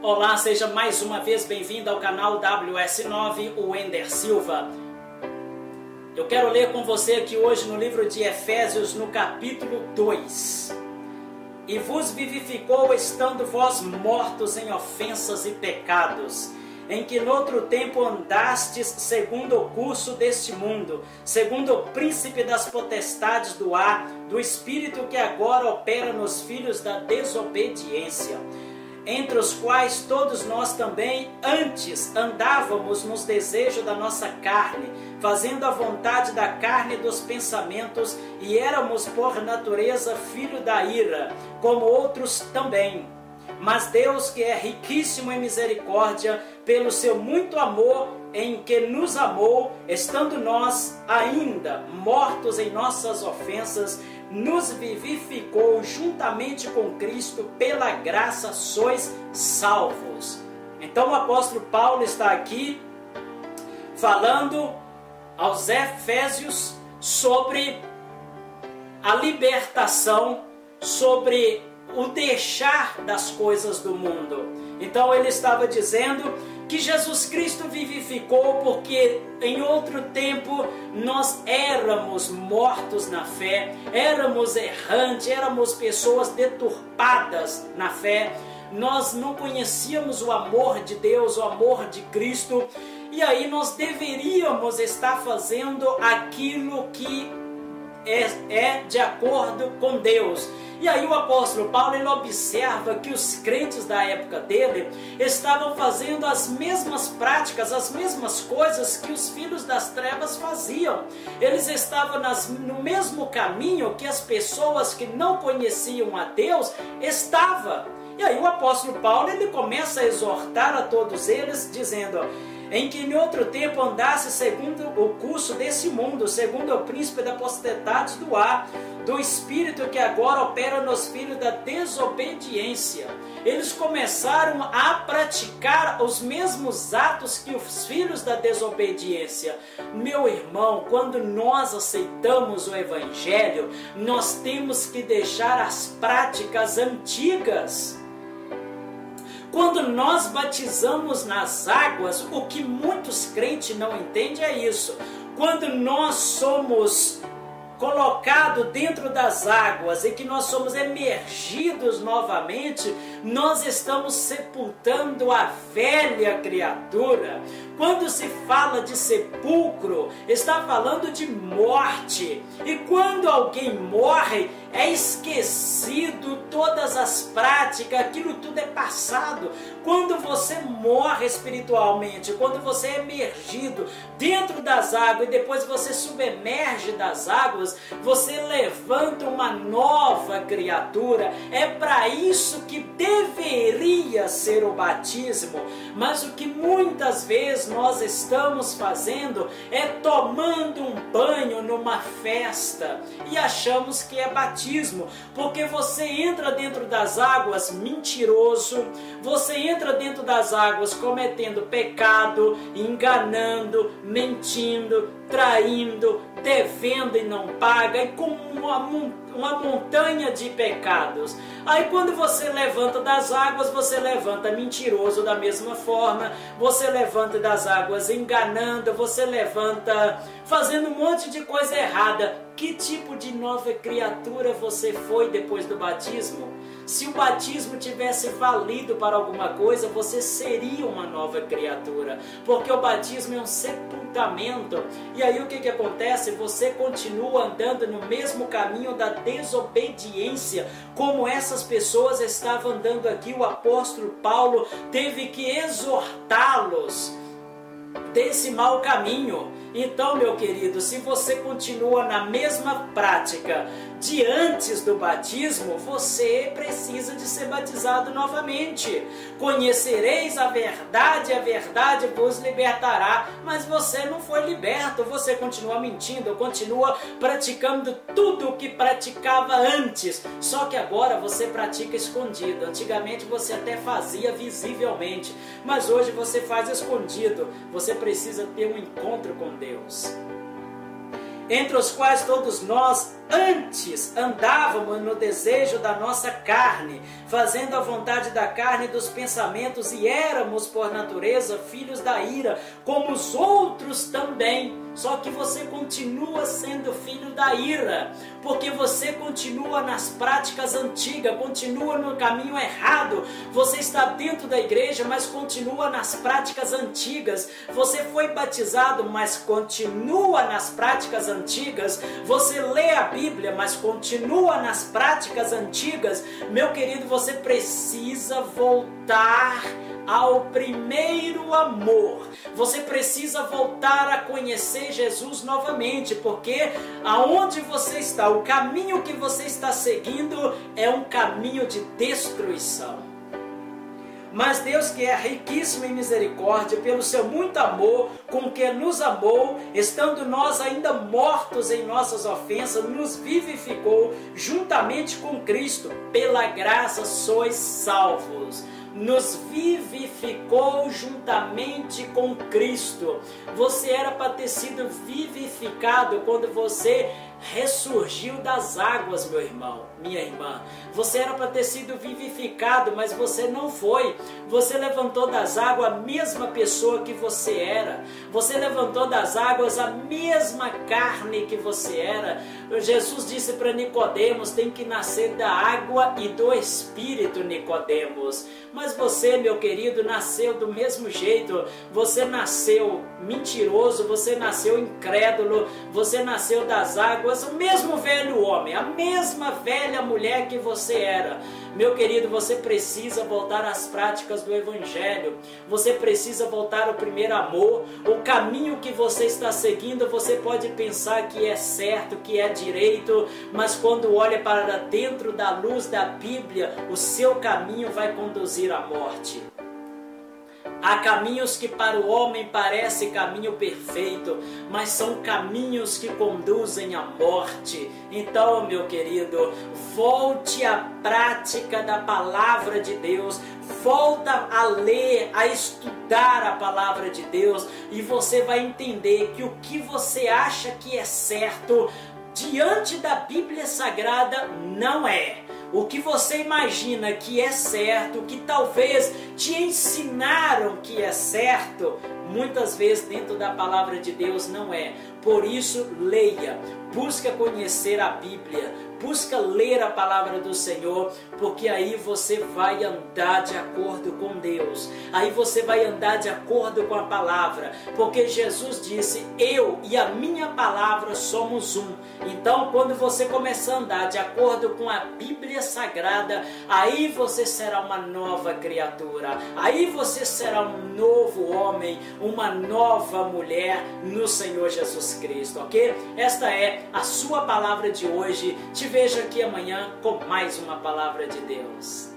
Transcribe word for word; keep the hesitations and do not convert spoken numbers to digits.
Olá, seja mais uma vez bem-vindo ao canal W S nove, o Wender Silva. Eu quero ler com você aqui hoje no livro de Efésios, no capítulo dois. E vos vivificou estando vós mortos em ofensas e pecados, em que noutro tempo andastes segundo o curso deste mundo, segundo o príncipe das potestades do ar, do espírito que agora opera nos filhos da desobediência, entre os quais todos nós também antes andávamos nos desejos da nossa carne, fazendo a vontade da carne e dos pensamentos, e éramos por natureza filho da ira, como outros também. Mas Deus, que é riquíssimo em misericórdia, pelo seu muito amor em que nos amou, estando nós ainda mortos em nossas ofensas, nos vivificou juntamente com Cristo, pela graça sois salvos. Então o apóstolo Paulo está aqui falando aos Efésios sobre a libertação, sobre o deixar das coisas do mundo. Então ele estava dizendo que Jesus Cristo vivificou porque em outro tempo nós éramos mortos na fé, éramos errantes, éramos pessoas deturpadas na fé, nós não conhecíamos o amor de Deus, o amor de Cristo, e aí nós deveríamos estar fazendo aquilo que é, é de acordo com Deus. E aí o apóstolo Paulo, ele observa que os crentes da época dele estavam fazendo as mesmas práticas, as mesmas coisas que os filhos das trevas faziam. Eles estavam nas, no mesmo caminho que as pessoas que não conheciam a Deus estavam. E aí o apóstolo Paulo, ele começa a exortar a todos eles, dizendo: em que em outro tempo andasse segundo o curso desse mundo, segundo o príncipe da potestade do ar, do espírito que agora opera nos filhos da desobediência. Eles começaram a praticar os mesmos atos que os filhos da desobediência. Meu irmão, quando nós aceitamos o Evangelho, nós temos que deixar as práticas antigas. Quando nós batizamos nas águas, o que muitos crentes não entendem é isso. Quando nós somos colocados dentro das águas e que nós somos emergidos novamente, nós estamos sepultando a velha criatura. Quando se fala de sepulcro, está falando de morte. E quando alguém morre, é esquecido todas as práticas, aquilo tudo é passado. Quando você morre espiritualmente, quando você é emergido dentro das águas e depois você submerge das águas, você levanta uma nova criatura. É para isso que deveria ser o batismo. Mas o que muitas vezes nós estamos fazendo é tomando um banho numa festa e achamos que é batismo, porque você entra dentro das águas mentiroso, você entra dentro das águas cometendo pecado, enganando, mentindo, traindo, devendo e não paga, e com uma, uma montanha de pecados. Aí quando você levanta das águas, você levanta mentiroso da mesma forma, você levanta das águas enganando, você levanta fazendo um monte de coisa errada. Que tipo de nova criatura você foi depois do batismo? Se o batismo tivesse valido para alguma coisa, você seria uma nova criatura, porque o batismo é um sepultamento. E aí o que que acontece? Você continua andando no mesmo caminho da desobediência, como essas pessoas estavam andando aqui. O apóstolo Paulo teve que exortá-los desse mau caminho. Então, meu querido, se você continua na mesma prática de antes do batismo, você precisa de ser batizado novamente. Conhecereis a verdade, a verdade vos libertará. Mas você não foi liberto, você continua mentindo, continua praticando tudo o que praticava antes. Só que agora você pratica escondido. Antigamente você até fazia visivelmente, mas hoje você faz escondido. Você precisa ter um encontro com Deus. entre os quais todos nós antes andávamos no desejo da nossa carne, fazendo a vontade da carne e dos pensamentos, e éramos por natureza filhos da ira, como os outros também. Só que você continua sendo filho da ira, porque você continua nas práticas antigas, continua no caminho errado. Você está dentro da igreja, mas continua nas práticas antigas. Você foi batizado, mas continua nas práticas antigas. Você lê a Bíblia, mas continua nas práticas antigas. Meu querido, você precisa voltar ao primeiro amor. Você precisa voltar a conhecer Jesus novamente, porque aonde você está, o caminho que você está seguindo é um caminho de destruição. Mas Deus, que é riquíssimo em misericórdia, pelo seu muito amor com que nos amou, estando nós ainda mortos em nossas ofensas, nos vivificou juntamente com Cristo. Pela graça sois salvos. Nos vivificou juntamente com Cristo. Você era para ter sido vivificado quando você ressurgiu das águas, meu irmão, minha irmã. Você era para ter sido vivificado, mas você não foi. Você levantou das águas a mesma pessoa que você era. Você levantou das águas a mesma carne que você era. Jesus disse para Nicodemos: tem que nascer da água e do Espírito, Nicodemos. Mas você, meu querido, nasceu do mesmo jeito. Você nasceu mentiroso, você nasceu incrédulo, você nasceu das águas, o mesmo velho homem, a mesma velha mulher que você era. Meu querido, você precisa voltar às práticas do Evangelho. Você precisa voltar ao primeiro amor. O caminho que você está seguindo, você pode pensar que é certo, que é direito, mas quando olha para dentro da luz da Bíblia, o seu caminho vai conduzir à morte. Há caminhos que para o homem parece caminho perfeito, mas são caminhos que conduzem à morte. Então, meu querido, volte à prática da palavra de Deus, volta a ler, a estudar a palavra de Deus, e você vai entender que o que você acha que é certo diante da Bíblia Sagrada não é. O que você imagina que é certo, que talvez te ensinaram que é certo, muitas vezes dentro da palavra de Deus não é. Por isso, leia, busca conhecer a Bíblia, busca ler a palavra do Senhor, porque aí você vai andar de acordo com Deus, aí você vai andar de acordo com a palavra, porque Jesus disse: eu e a minha palavra somos um. Então, quando você começar a andar de acordo com a Bíblia Sagrada, aí você será uma nova criatura, aí você será um novo homem, uma nova mulher no Senhor Jesus Cristo, ok? Esta é a sua palavra de hoje. Te vejo aqui amanhã com mais uma palavra de Deus.